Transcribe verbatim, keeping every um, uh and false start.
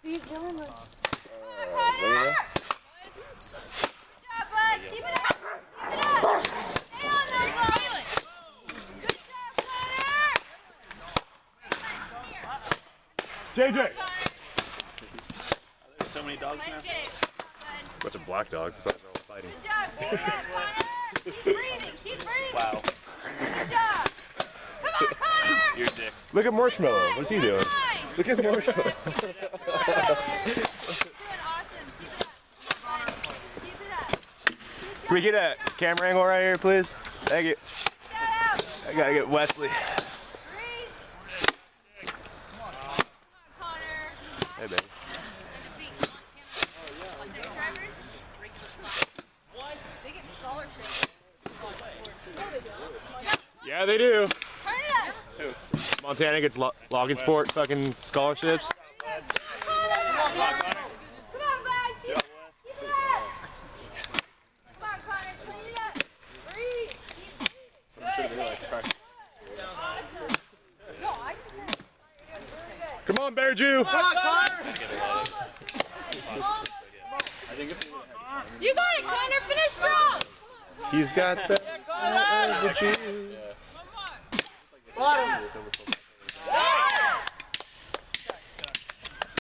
beat Dylan was. Uh, Keep it up! Keep it up! Stay on that ball! Good job, Connor! J J! There's so many dogs now. Bunch of black dogs, that's why they're all fighting. Good job, keep it up, Connor! Keep breathing, keep breathing! Wow. Good job! Come on, Connor! You're a dick. Look at Marshmallow, what's he doing? Look at Marshmallow. Doing awesome, keep it up. Keep it up. Can we get a camera angle right here, please? Thank you. I gotta get Wesley. Hey, baby. Yeah, they do. Turn it up. Montana gets lo logging sport fucking scholarships. Come on, bud. Keep, keep it up. Come on, Connor. Clean it up. Breathe. Keep breathing. Good. Awesome. No, I can say it. You're doing really good. Come on, Bear Jew. Come on, Connor. You got it, Connor. Finish strong. He's got the, uh, the Jew. Bottom.